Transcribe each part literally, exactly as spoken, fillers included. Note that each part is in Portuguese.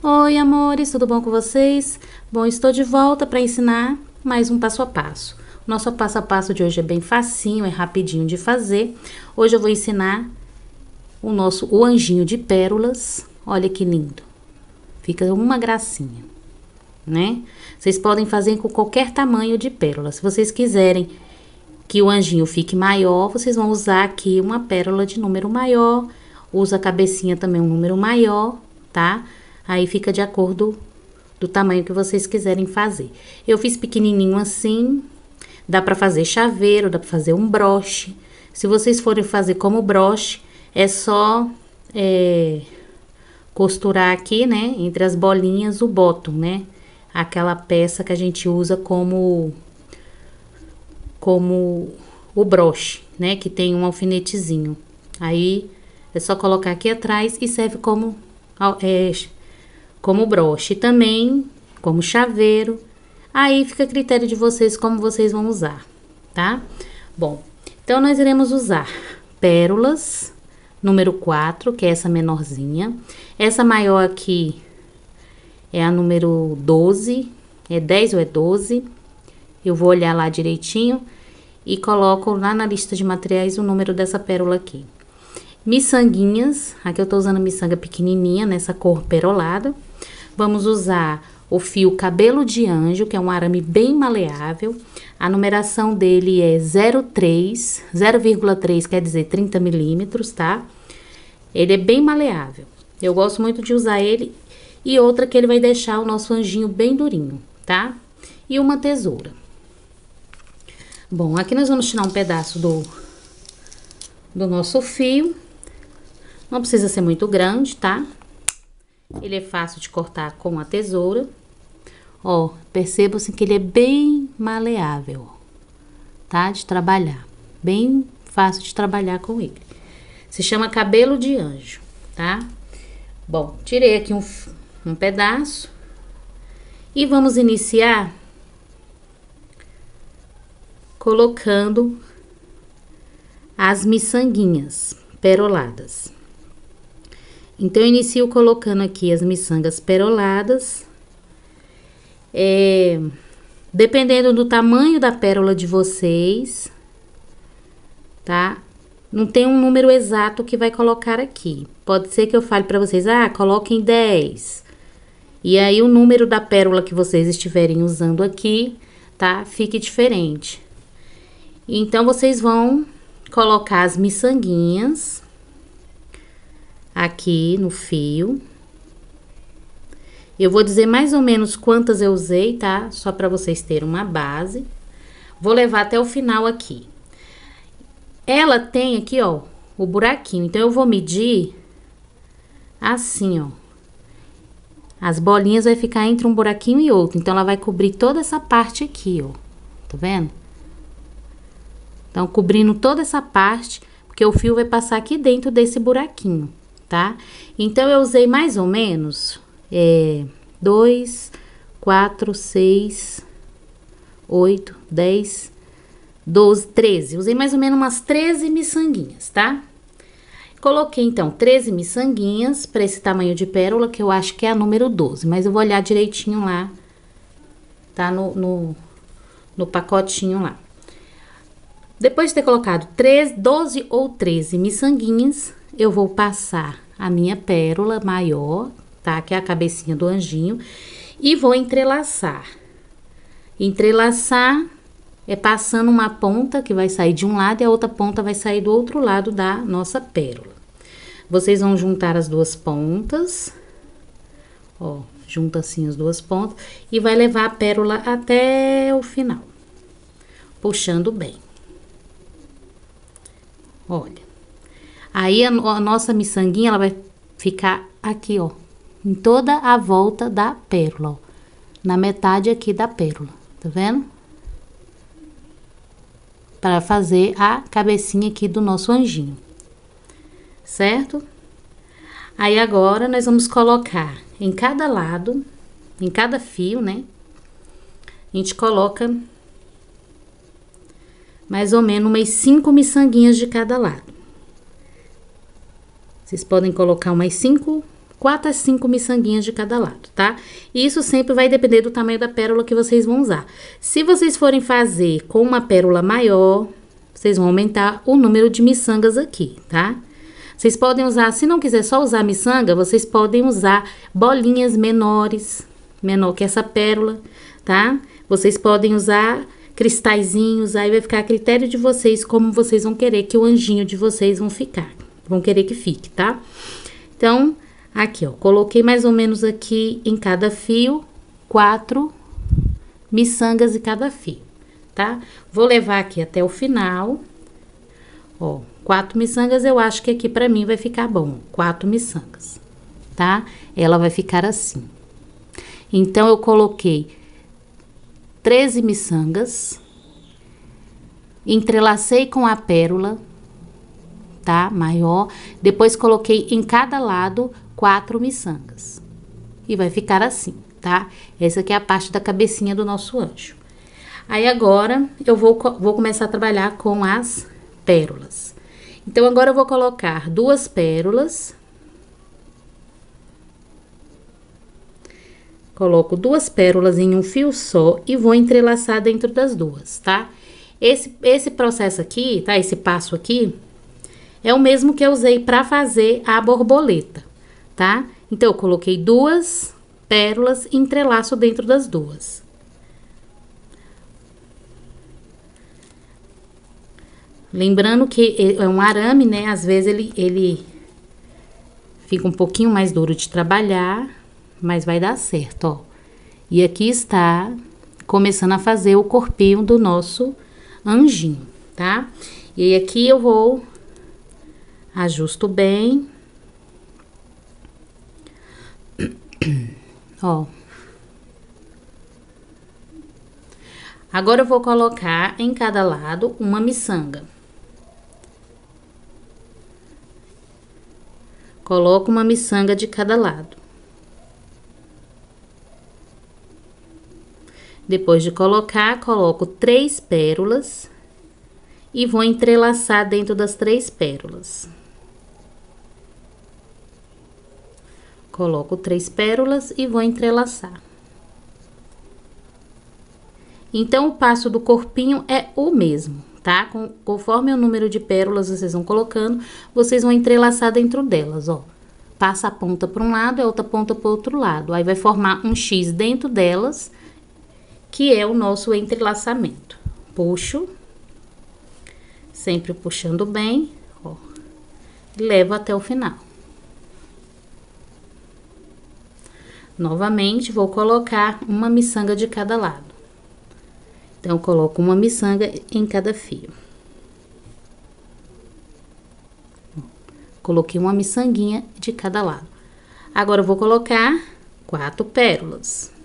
Oi, amores, tudo bom com vocês? Bom, estou de volta para ensinar mais um passo a passo. O nosso passo a passo de hoje é bem facinho, é rapidinho de fazer. Hoje eu vou ensinar o nosso o anjinho de pérolas. Olha que lindo. Fica uma gracinha, né? Vocês podem fazer com qualquer tamanho de pérola. Se vocês quiserem que o anjinho fique maior, vocês vão usar aqui uma pérola de número maior. Usa a cabecinha também um número maior, tá? Aí fica de acordo do tamanho que vocês quiserem fazer. Eu fiz pequenininho assim, dá pra fazer chaveiro, dá pra fazer um broche. Se vocês forem fazer como broche, é só é, costurar aqui, né, entre as bolinhas o bottom, né? Aquela peça que a gente usa como, como o broche, né, que tem um alfinetezinho. Aí, é só colocar aqui atrás e serve como... É, como broche, também como chaveiro. Aí fica a critério de vocês como vocês vão usar, tá? Bom, então nós iremos usar pérolas, número quatro, que é essa menorzinha. Essa maior aqui é a número doze, é dez ou é doze. Eu vou olhar lá direitinho e coloco lá na lista de materiais o número dessa pérola aqui. Miçanguinhas, aqui eu tô usando miçanga pequenininha, nessa cor perolada. Vamos usar o fio cabelo de anjo, que é um arame bem maleável. A numeração dele é zero três, zero vírgula três quer dizer trinta milímetros, tá? Ele é bem maleável. Eu gosto muito de usar ele. E outra que ele vai deixar o nosso anjinho bem durinho, tá? E uma tesoura. Bom, aqui nós vamos tirar um pedaço do, do nosso fio. Não precisa ser muito grande, tá? Ele é fácil de cortar com a tesoura. Ó, perceba assim que ele é bem maleável, tá? De trabalhar. Bem fácil de trabalhar com ele. Se chama cabelo de anjo, tá? Bom, tirei aqui um, um pedaço. E vamos iniciar colocando as miçanguinhas peroladas. Então, eu inicio colocando aqui as miçangas peroladas. É, dependendo do tamanho da pérola de vocês, tá? Não tem um número exato que vai colocar aqui. Pode ser que eu fale pra vocês, ah, coloquem dez. E aí, o número da pérola que vocês estiverem usando aqui, tá? Fique diferente. Então, vocês vão colocar as miçanguinhas aqui no fio. Eu vou dizer mais ou menos quantas eu usei, tá? Só para vocês terem uma base. Vou levar até o final aqui. Ela tem aqui, ó, o buraquinho. Então, eu vou medir assim, ó. As bolinhas vai ficar entre um buraquinho e outro. Então, ela vai cobrir toda essa parte aqui, ó. Tá vendo? Então, cobrindo toda essa parte, porque o fio vai passar aqui dentro desse buraquinho, tá? Então, eu usei mais ou menos, é, dois, quatro, seis, oito, dez, doze, treze. Usei mais ou menos umas treze miçanguinhas, tá? Coloquei, então, treze miçanguinhas para esse tamanho de pérola, que eu acho que é a número doze. Mas eu vou olhar direitinho lá, tá? No, no, no pacotinho lá. Depois de ter colocado treze, doze ou treze miçanguinhas, eu vou passar a minha pérola maior, tá? Que é a cabecinha do anjinho. E vou entrelaçar. Entrelaçar é passando uma ponta que vai sair de um lado e a outra ponta vai sair do outro lado da nossa pérola. Vocês vão juntar as duas pontas. Ó, junta assim as duas pontas. E vai levar a pérola até o final. Puxando bem. Olha. Aí, a, a nossa miçanguinha, ela vai ficar aqui, ó. Em toda a volta da pérola, ó. Na metade aqui da pérola, tá vendo? Para fazer a cabecinha aqui do nosso anjinho. Certo? Aí, agora, nós vamos colocar em cada lado, em cada fio, né? A gente coloca mais ou menos umas cinco miçanguinhas de cada lado. Vocês podem colocar umas cinco quatro a cinco miçanguinhas de cada lado, tá? E isso sempre vai depender do tamanho da pérola que vocês vão usar. Se vocês forem fazer com uma pérola maior, vocês vão aumentar o número de miçangas aqui, tá? Vocês podem usar, se não quiser só usar miçanga, vocês podem usar bolinhas menores, menor que essa pérola, tá? Vocês podem usar cristalzinhos, aí vai ficar a critério de vocês como vocês vão querer que o anjinho de vocês vão ficar, vão querer que fique, tá? Então, aqui, ó, coloquei mais ou menos aqui em cada fio, quatro miçangas em cada fio, tá? Vou levar aqui até o final, ó, quatro miçangas eu acho que aqui pra mim vai ficar bom, quatro miçangas, tá? Ela vai ficar assim. Então, eu coloquei treze miçangas, entrelacei com a pérola, tá? Maior, depois coloquei em cada lado quatro miçangas. E vai ficar assim, tá? Essa aqui é a parte da cabecinha do nosso anjo. Aí, agora, eu vou, vou começar a trabalhar com as pérolas. Então, agora eu vou colocar duas pérolas. Coloco duas pérolas em um fio só e vou entrelaçar dentro das duas, tá? Esse, esse processo aqui, tá? Esse passo aqui é o mesmo que eu usei pra fazer a borboleta, tá? Então, eu coloquei duas pérolas e entrelaço dentro das duas. Lembrando que é um arame, né? Às vezes ele, ele fica um pouquinho mais duro de trabalhar, mas vai dar certo, ó. E aqui está começando a fazer o corpinho do nosso anjinho, tá? E aí, aqui eu vou, ajusto bem. Ó. Agora, eu vou colocar em cada lado uma miçanga. Coloco uma miçanga de cada lado. Depois de colocar, coloco três pérolas e vou entrelaçar dentro das três pérolas. Coloco três pérolas e vou entrelaçar. Então, o passo do corpinho é o mesmo, tá? Com, conforme o número de pérolas vocês vão colocando, vocês vão entrelaçar dentro delas, ó. Passa a ponta para um lado e a outra ponta para o outro lado. Aí, vai formar um X dentro delas, que é o nosso entrelaçamento. Puxo, sempre puxando bem, ó, e levo até o final. Novamente, vou colocar uma miçanga de cada lado. Então, eu coloco uma miçanga em cada fio. Coloquei uma miçanguinha de cada lado. Agora, eu vou colocar quatro pérolas.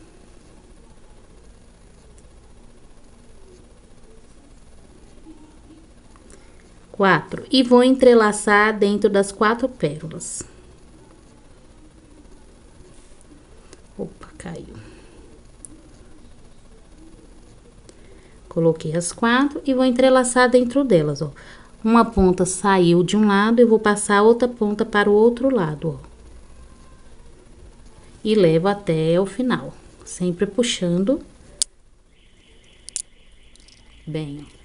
Quatro. E vou entrelaçar dentro das quatro pérolas. Opa, caiu. Coloquei as quatro e vou entrelaçar dentro delas, ó. Uma ponta saiu de um lado, eu vou passar a outra ponta para o outro lado, ó. E levo até o final, sempre puxando bem, ó.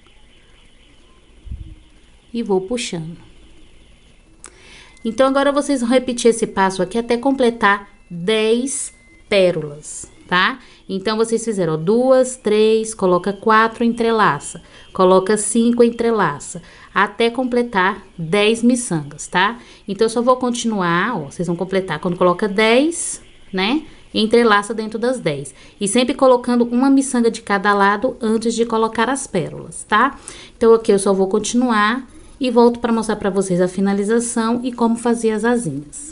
E vou puxando. Então, agora vocês vão repetir esse passo aqui até completar dez pérolas, tá? Então, vocês fizeram, ó, duas, três, coloca quatro, entrelaça. Coloca cinco, entrelaça. Até completar dez miçangas, tá? Então, eu só vou continuar, ó, vocês vão completar quando coloca dez, né? Entrelaça dentro das dez. E sempre colocando uma miçanga de cada lado antes de colocar as pérolas, tá? Então, aqui eu só vou continuar e volto para mostrar para vocês a finalização e como fazer as asinhas.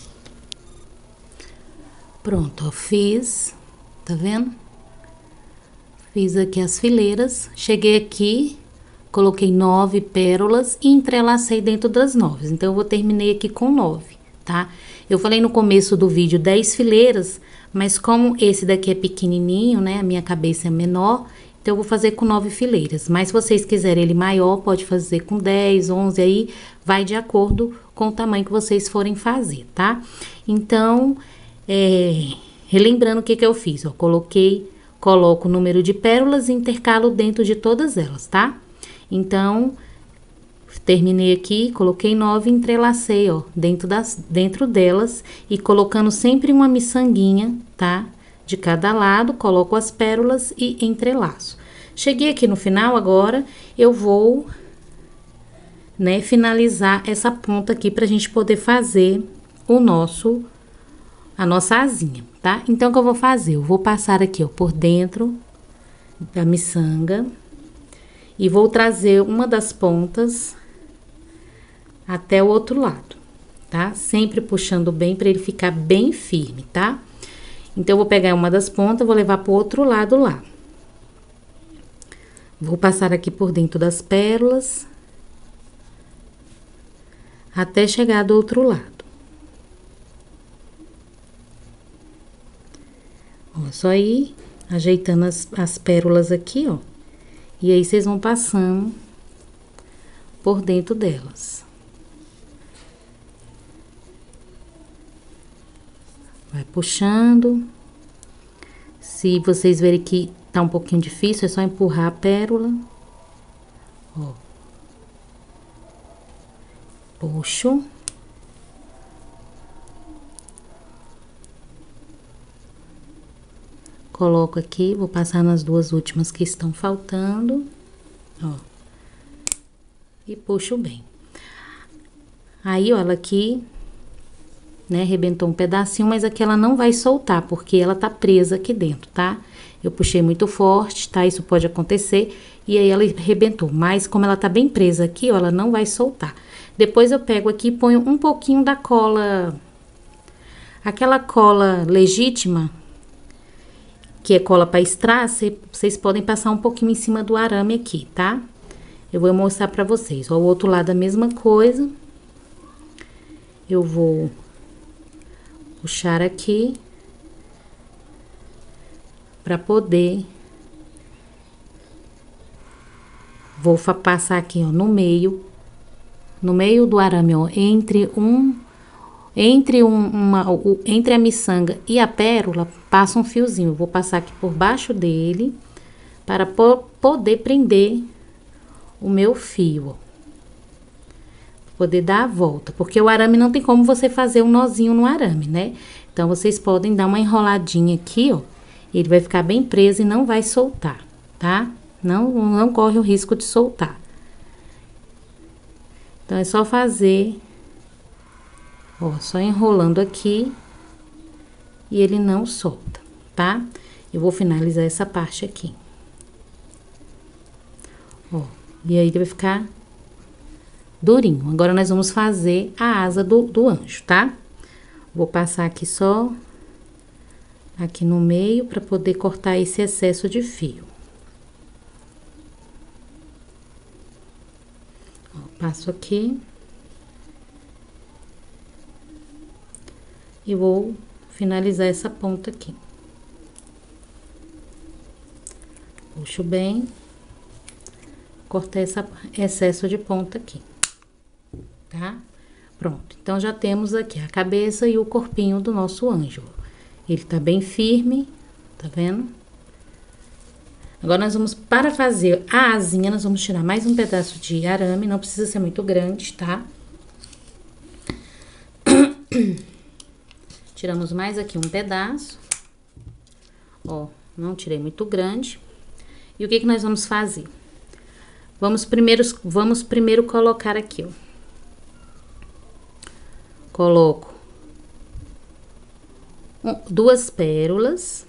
Pronto, ó, fiz, tá vendo? Fiz aqui as fileiras, cheguei aqui, coloquei nove pérolas e entrelacei dentro das nove. Então, eu vou terminei aqui com nove, tá? Eu falei no começo do vídeo dez fileiras, mas como esse daqui é pequenininho, né? A minha cabeça é menor, Então, eu vou fazer com nove fileiras. Mas se vocês quiserem ele maior, pode fazer com dez, onze, aí vai de acordo com o tamanho que vocês forem fazer, tá? Então, é, relembrando o que que eu fiz, ó. Coloquei, coloco o número de pérolas e intercalo dentro de todas elas, tá? Então, terminei aqui, coloquei nove, entrelacei, ó, dentro das, dentro delas e colocando sempre uma miçanguinha, tá? De cada lado, coloco as pérolas e entrelaço. Cheguei aqui no final, agora eu vou, né, finalizar essa ponta aqui pra gente poder fazer o nosso, a nossa asinha, tá? Então, o que eu vou fazer? Eu vou passar aqui, ó, por dentro da miçanga e vou trazer uma das pontas até o outro lado, tá? Sempre puxando bem pra ele ficar bem firme, tá? Então, eu vou pegar uma das pontas, vou levar pro outro lado lá. Vou passar aqui por dentro das pérolas, até chegar do outro lado. Ó, só ir ajeitando as, as pérolas aqui, ó. E aí, vocês vão passando por dentro delas. Vai puxando. Se vocês verem que tá um pouquinho difícil, é só empurrar a pérola. Ó. Puxo. Coloco aqui, vou passar nas duas últimas que estão faltando. Ó. E puxo bem. Aí, ó, ela aqui, né, arrebentou um pedacinho, mas aqui ela não vai soltar, porque ela tá presa aqui dentro, tá? Eu puxei muito forte, tá? Isso pode acontecer, e aí ela arrebentou. Mas como ela tá bem presa aqui, ó, ela não vai soltar. Depois eu pego aqui e ponho um pouquinho da cola, aquela cola legítima, que é cola pra strass, vocês podem passar um pouquinho em cima do arame aqui, tá? Eu vou mostrar pra vocês. Ó, o outro lado a mesma coisa. Eu vou puxar aqui para poder, vou passar aqui, ó, no meio, no meio do arame, ó, entre um, entre um, uma, o, entre a miçanga e a pérola, passa um fiozinho. Vou passar aqui por baixo dele para po poder prender o meu fio, ó. Poder dar a volta, porque o arame não tem como você fazer um nozinho no arame, né? Então, vocês podem dar uma enroladinha aqui, ó. Ele vai ficar bem preso e não vai soltar, tá? Não, não corre o risco de soltar. Então, é só fazer, ó, só enrolando aqui e ele não solta, tá? Eu vou finalizar essa parte aqui. Ó, e aí ele vai ficar durinho. Agora, nós vamos fazer a asa do, do anjo, tá? Vou passar aqui só aqui no meio para poder cortar esse excesso de fio. Ó, passo aqui. E vou finalizar essa ponta aqui. Puxo bem. Cortar esse excesso de ponta aqui. Tá? Pronto. Então, já temos aqui a cabeça e o corpinho do nosso anjo. Ele tá bem firme, tá vendo? Agora, nós vamos, para fazer a asinha, nós vamos tirar mais um pedaço de arame, não precisa ser muito grande, tá? Tiramos mais aqui um pedaço. Ó, não tirei muito grande. E o que que nós vamos fazer? Vamos primeiro, vamos primeiro colocar aqui, ó. Coloco duas pérolas.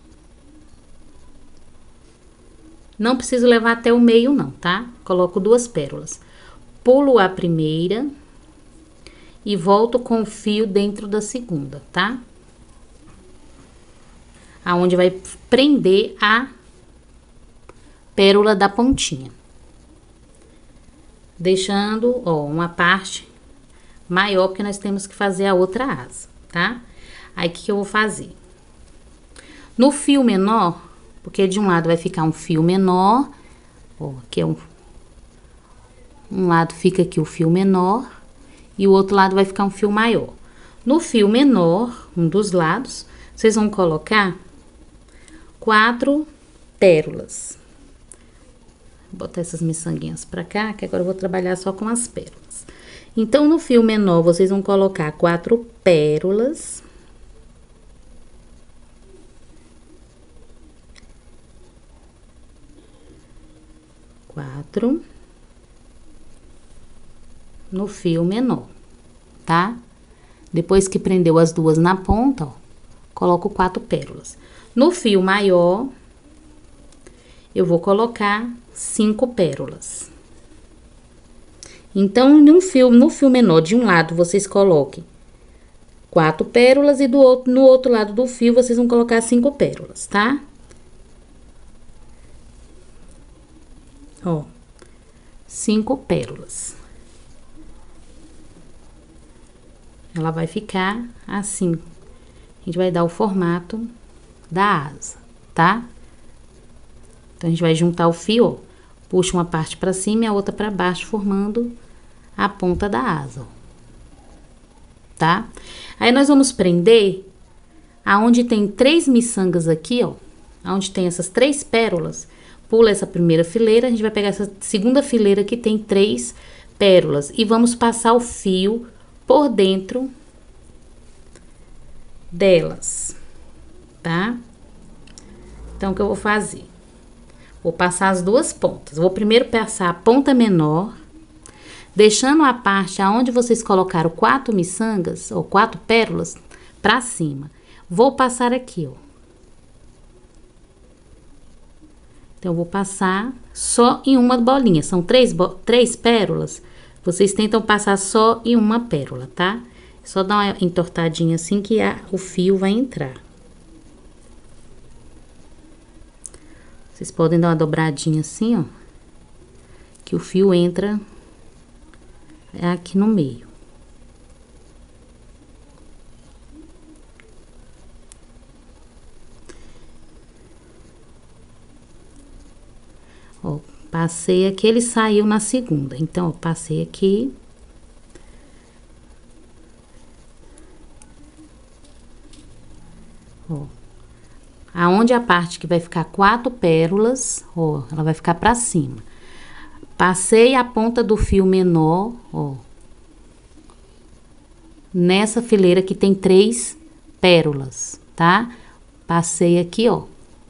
Não preciso levar até o meio, não, tá? Coloco duas pérolas. Pulo a primeira e volto com o fio dentro da segunda, tá? Aonde vai prender a pérola da pontinha. Deixando, ó, uma parte maior, porque nós temos que fazer a outra asa, tá? Aí, o que que eu vou fazer? No fio menor, Porque de um lado vai ficar um fio menor, ó, aqui é um... Um lado fica aqui o fio menor e o outro lado vai ficar um fio maior. No fio menor, um dos lados, vocês vão colocar quatro pérolas. Vou botar essas miçanguinhas pra cá, que agora eu vou trabalhar só com as pérolas. Então, no fio menor, vocês vão colocar quatro pérolas. Quatro. No fio menor, tá? Depois que prendeu as duas na ponta, ó, coloco quatro pérolas. No fio maior, eu vou colocar cinco pérolas. Então, no fio, no fio menor, de um lado, vocês coloquem quatro pérolas e do outro, no outro lado do fio, vocês vão colocar cinco pérolas, tá? Ó, cinco pérolas. Ela vai ficar assim. A gente vai dar o formato da asa, tá? Então, a gente vai juntar o fio, ó, puxa uma parte pra cima e a outra pra baixo, formando a ponta da asa, ó. Tá? Aí, nós vamos prender aonde tem três miçangas aqui, ó. Aonde tem essas três pérolas, pula essa primeira fileira, a gente vai pegar essa segunda fileira que tem três pérolas. E vamos passar o fio por dentro delas, tá? Então, o que eu vou fazer? Vou passar as duas pontas. Vou primeiro passar a ponta menor, deixando a parte aonde vocês colocaram quatro miçangas, ou quatro pérolas, pra cima. Vou passar aqui, ó. Então, eu vou passar só em uma bolinha. São três, três pérolas. Vocês tentam passar só em uma pérola, tá? Só dar uma entortadinha assim que a, o fio vai entrar. Vocês podem dar uma dobradinha assim, ó. Que o fio entra aqui no meio. Ó, passei aqui, ele saiu na segunda. Então, ó, passei aqui. Ó. Aonde a parte que vai ficar quatro pérolas, ó, ela vai ficar pra cima. Passei a ponta do fio menor, ó. Nessa fileira que tem três pérolas, tá? Passei aqui, ó.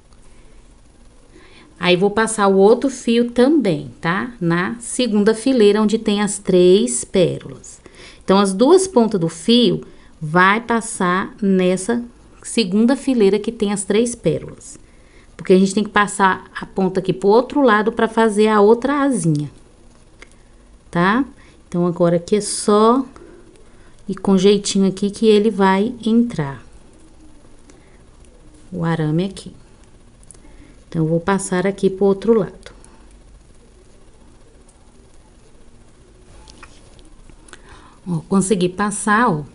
Aí, vou passar o outro fio também, tá? Na segunda fileira, onde tem as três pérolas. Então, as duas pontas do fio vai passar nessa segunda fileira que tem as três pérolas. Porque a gente tem que passar a ponta aqui pro outro lado para fazer a outra asinha, tá? Então, agora aqui é só ir com jeitinho aqui que ele vai entrar. O arame aqui. Então, eu vou passar aqui pro outro lado. Ó, consegui passar, ó.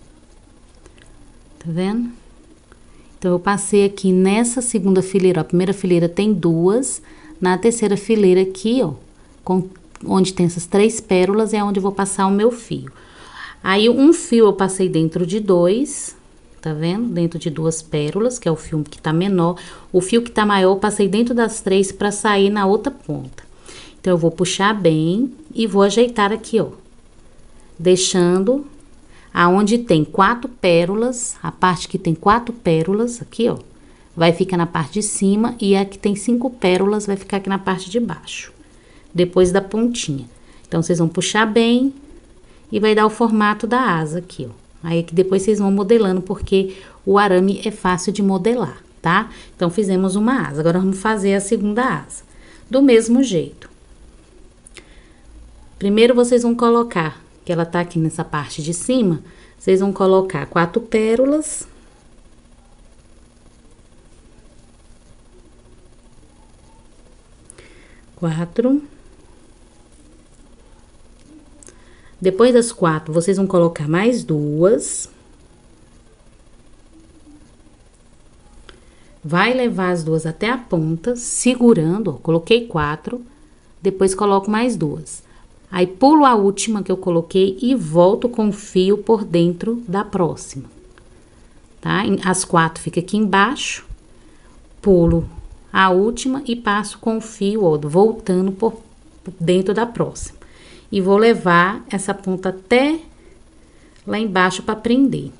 Tá vendo? Então, eu passei aqui nessa segunda fileira, ó, a primeira fileira tem duas, na terceira fileira aqui, ó, com, onde tem essas três pérolas, é onde eu vou passar o meu fio. Aí, um fio eu passei dentro de dois, tá vendo? Dentro de duas pérolas, que é o fio que tá menor. O fio que tá maior, eu passei dentro das três pra sair na outra ponta. Então, eu vou puxar bem e vou ajeitar aqui, ó, deixando aonde tem quatro pérolas, a parte que tem quatro pérolas, aqui, ó, vai ficar na parte de cima, e a que tem cinco pérolas vai ficar aqui na parte de baixo, depois da pontinha. Então, vocês vão puxar bem e vai dar o formato da asa aqui, ó. Aí, que depois vocês vão modelando, porque o arame é fácil de modelar, tá? Então, fizemos uma asa, agora vamos fazer a segunda asa. Do mesmo jeito. Primeiro, vocês vão colocar, que ela tá aqui nessa parte de cima, vocês vão colocar quatro pérolas. Quatro. Depois das quatro, vocês vão colocar mais duas. vai levar as duas até a ponta, segurando, ó, coloquei quatro, depois coloco mais duas. Aí, pulo a última que eu coloquei e volto com o fio por dentro da próxima, tá? As quatro fica aqui embaixo, pulo a última e passo com o fio, ó, voltando por dentro da próxima. E vou levar essa ponta até lá embaixo para prender.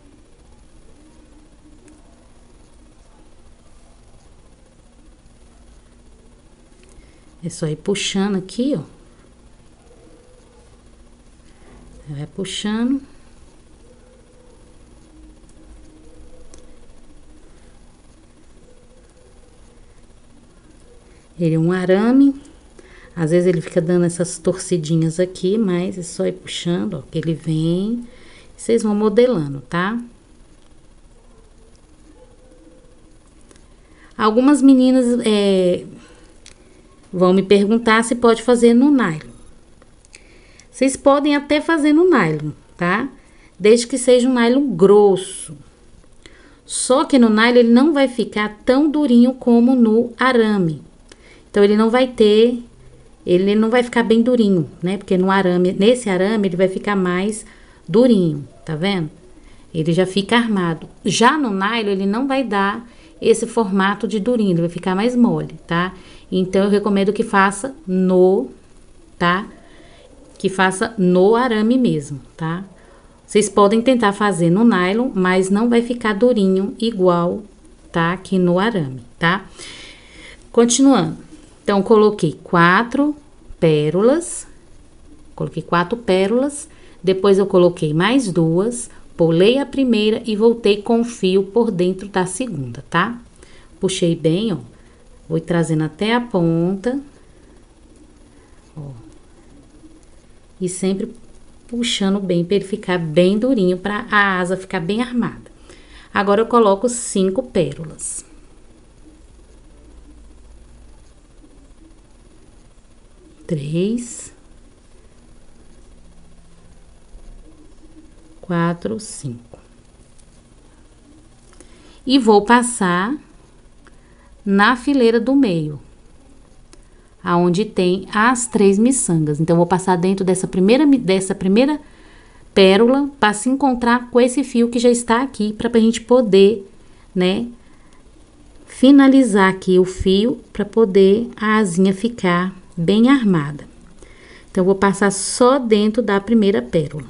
É só ir puxando aqui, ó. Vai puxando. Ele é um arame. Às vezes ele fica dando essas torcidinhas aqui, mas é só ir puxando, ó, que ele vem. Vocês vão modelando, tá? Algumas meninas é, vão me perguntar se pode fazer no nylon. Vocês podem até fazer no nylon, tá? Desde que seja um nylon grosso. Só que no nylon ele não vai ficar tão durinho como no arame. Então, ele não vai ter, ele não vai ficar bem durinho, né? Porque no arame, nesse arame, ele vai ficar mais durinho, tá vendo? Ele já fica armado. Já no nylon, ele não vai dar esse formato de durinho, ele vai ficar mais mole, tá? Então, eu recomendo que faça no, tá? Que faça no arame mesmo, tá? Vocês podem tentar fazer no nylon, mas não vai ficar durinho igual, tá? Que no arame, tá? Continuando. Então, coloquei quatro pérolas, coloquei quatro pérolas, depois eu coloquei mais duas, pulei a primeira e voltei com o fio por dentro da segunda, tá? Puxei bem, ó, vou trazendo até a ponta, ó. E sempre puxando bem para ele ficar bem durinho, para a asa ficar bem armada. Agora, eu coloco cinco pérolas. Três. Quatro, cinco. E vou passar na fileira do meio, aonde tem as três miçangas. Então, vou passar dentro dessa primeira, dessa primeira pérola para se encontrar com esse fio que já está aqui, para a gente poder, né, finalizar aqui o fio, para poder a asinha ficar bem armada. Então, vou passar só dentro da primeira pérola.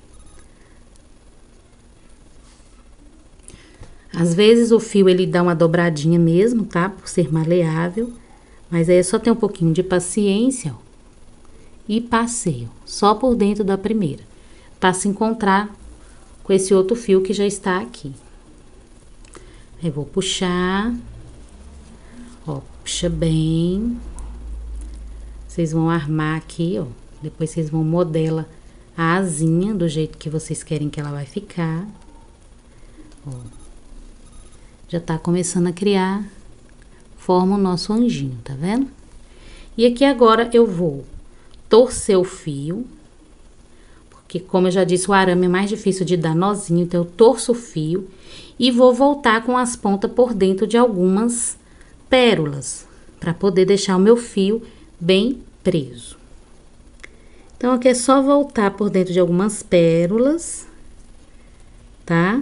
Às vezes, o fio, ele dá uma dobradinha mesmo, tá? Por ser maleável. Mas aí é só ter um pouquinho de paciência, ó, e passei, ó, só por dentro da primeira, para se encontrar com esse outro fio que já está aqui. Aí, vou puxar, ó, puxa bem. Vocês vão armar aqui, ó, depois vocês vão modelar a asinha do jeito que vocês querem que ela vai ficar. Ó, já tá começando a criar, forma o nosso anjinho, tá vendo? E aqui agora eu vou torcer o fio, porque como eu já disse, o arame é mais difícil de dar nozinho, então eu torço o fio e vou voltar com as pontas por dentro de algumas pérolas, para poder deixar o meu fio bem preso. Então, aqui é só voltar por dentro de algumas pérolas, tá?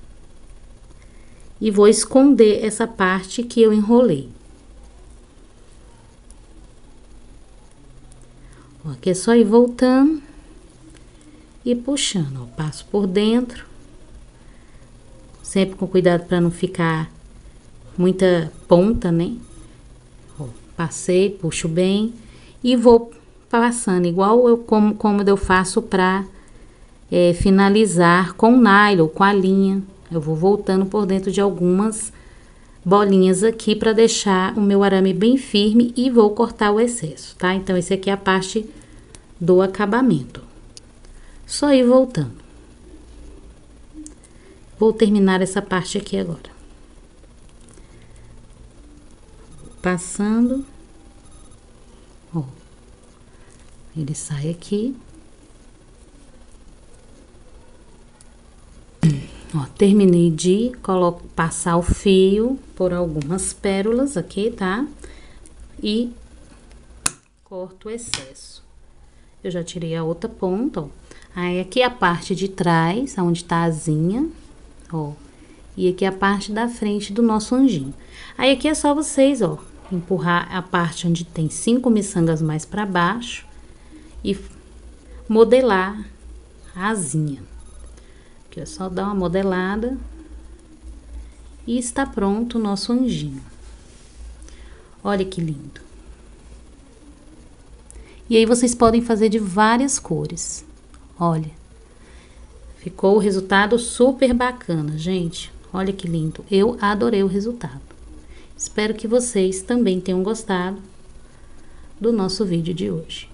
E vou esconder essa parte que eu enrolei. Ó, aqui é só ir voltando e puxando, ó, passo por dentro, sempre com cuidado para não ficar muita ponta, né? Ó, passei, puxo bem e vou passando, igual eu como, como eu faço para é, finalizar com nylon, com a linha. Eu vou voltando por dentro de algumas bolinhas aqui para deixar o meu arame bem firme e vou cortar o excesso, tá? Então, esse aqui é a parte do acabamento. Só ir voltando. Vou terminar essa parte aqui agora. Passando. Ó. Ele sai aqui. Ó, terminei de colocar, passar o fio por algumas pérolas aqui, tá? E corto o excesso. Eu já tirei a outra ponta, ó. Aí, aqui a parte de trás, onde tá a asinha, ó. E aqui a parte da frente do nosso anjinho. Aí, aqui é só vocês, ó, empurrar a parte onde tem cinco miçangas mais pra baixo e modelar a asinha. Aqui é só dar uma modelada e está pronto o nosso anjinho. Olha que lindo. E aí, vocês podem fazer de várias cores. Olha, ficou o resultado super bacana, gente. Olha que lindo. Eu adorei o resultado. Espero que vocês também tenham gostado do nosso vídeo de hoje.